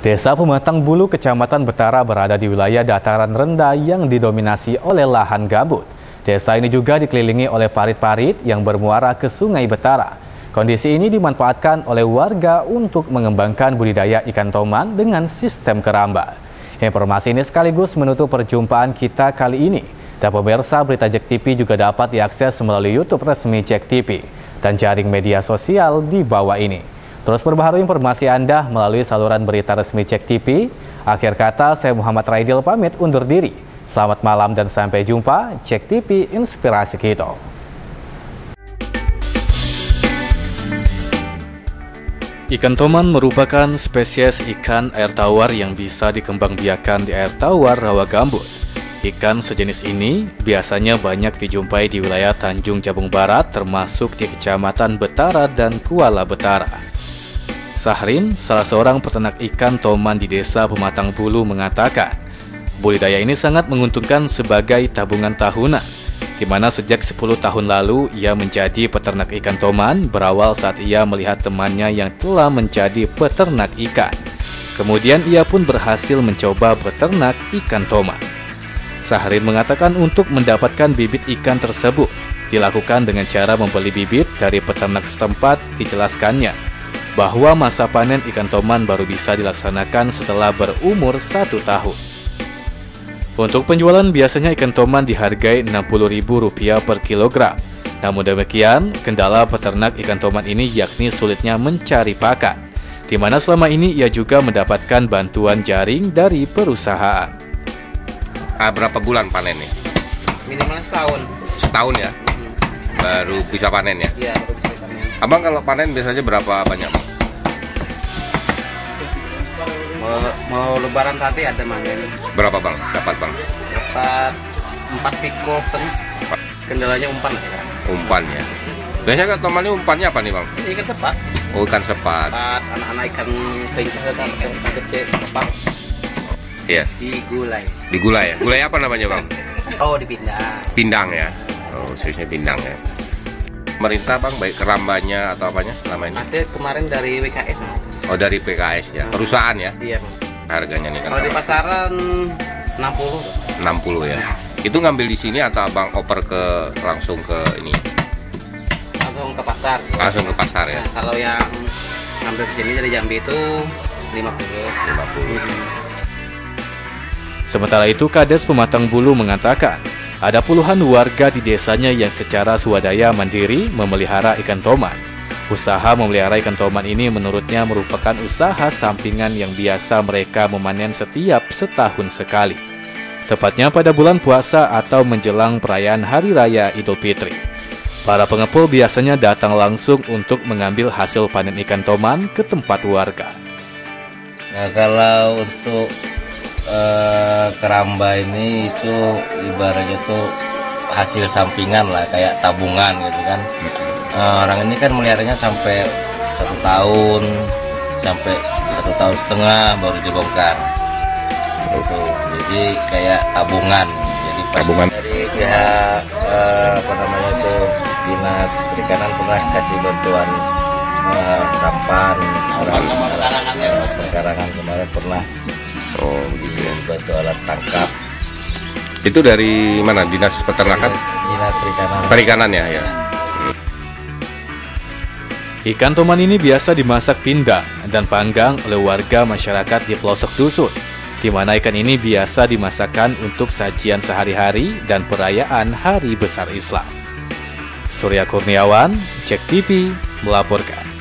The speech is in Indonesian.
Desa Pematang Bulu, Kecamatan Betara berada di wilayah dataran rendah yang didominasi oleh lahan gambut. Desa ini juga dikelilingi oleh parit-parit yang bermuara ke Sungai Betara. Kondisi ini dimanfaatkan oleh warga untuk mengembangkan budidaya ikan toman dengan sistem keramba. Informasi ini sekaligus menutup perjumpaan kita kali ini. Dan pemirsa, berita JEK TV juga dapat diakses melalui YouTube resmi JEK TV dan jaring media sosial di bawah ini. Terus perbaharui informasi Anda melalui saluran berita resmi JEK TV. Akhir kata, saya Muhammad Raidil pamit undur diri. Selamat malam dan sampai jumpa. JEK TV, inspirasi kita. Ikan toman merupakan spesies ikan air tawar yang bisa dikembangbiakan di air tawar rawa gambut. Ikan sejenis ini biasanya banyak dijumpai di wilayah Tanjung Jabung Barat, termasuk di Kecamatan Betara dan Kuala Betara. Sahrin, salah seorang peternak ikan toman di Desa Pematang Bulu, mengatakan budidaya ini sangat menguntungkan sebagai tabungan tahunan, di mana sejak 10 tahun lalu ia menjadi peternak ikan toman berawal saat ia melihat temannya yang telah menjadi peternak ikan. Kemudian ia pun berhasil mencoba beternak ikan toman. Sahrin mengatakan untuk mendapatkan bibit ikan tersebut dilakukan dengan cara membeli bibit dari peternak setempat. Dijelaskannya bahwa masa panen ikan toman baru bisa dilaksanakan setelah berumur 1 tahun. Untuk penjualan biasanya ikan toman dihargai Rp60.000 per kilogram. Namun demikian, kendala peternak ikan toman ini yakni sulitnya mencari pakan, di mana selama ini ia juga mendapatkan bantuan jaring dari perusahaan. Berapa bulan panen nih? Minimal setahun. Setahun ya? Baru bisa panen ya? Iya, baru bisa panen. Abang kalau panen biasanya berapa banyak, Bang? Mau lebaran tadi ada panen. Berapa, Bang? Dapat, Bang? Dapat 4 pikul setengah. Kendalanya umpan ya. Umpan ya? Biasanya kan toman ini umpannya apa nih, Bang? Ini ikan sepat. Oh, ikan sepat. Anak-anak ikan kelincah kan ikan kecil sepat. Iya. Digulai. Digulai ya? Gulai apa namanya, Bang? Oh, dipindang. Pindang ya? Oh, seriusnya pindang ya? Pemerintah, Bang, baik kerambanya atau apanya namanya? Ada kemarin dari WKS. Oh, dari PKS ya? Perusahaan ya? Iya. Harganya nih kan? Kalau di pasaran 60. 60 ya? Itu ngambil di sini atau Abang oper langsung ke ini? Langsung ke pasar. Langsung ke pasar ya? Nah, kalau yang ngambil di sini dari Jambi itu 50. Sementara itu, Kades Pematang Bulu mengatakan ada puluhan warga di desanya yang secara swadaya mandiri memelihara ikan toman. Usaha memelihara ikan toman ini menurutnya merupakan usaha sampingan yang biasa mereka memanen setiap setahun sekali, tepatnya pada bulan puasa atau menjelang perayaan Hari Raya Idul Fitri. Para pengepul biasanya datang langsung untuk mengambil hasil panen ikan toman ke tempat warga. Nah, kalau untuk keramba ini itu ibaratnya tuh hasil sampingan lah, kayak tabungan gitu kan. Orang ini kan meliharanya sampai 1 tahun, sampai 1,5 tahun baru dibongkar gitu. Jadi kayak tabungan. Jadi tabungan dari pihak dinas perikanan pernah kasih bantuan sampan orang pekarangan kemarin pernah. Oh, gitu ya. Bantu alat tangkap. Itu dari mana? Dinas Peternakan? Dinas Perikanan. Perikanan ya, ya. Ikan toman ini biasa dimasak pindang dan panggang oleh warga masyarakat di pelosok dusun, di mana ikan ini biasa dimasakkan untuk sajian sehari-hari dan perayaan Hari Besar Islam. Surya Kurniawan, JEK TV melaporkan.